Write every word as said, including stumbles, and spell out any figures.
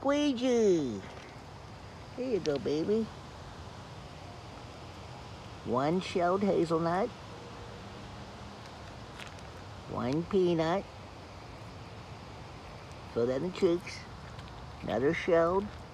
Squeegee. Here you go, baby. One shelled hazelnut. One peanut. Fill that in the cheeks. Another shelled.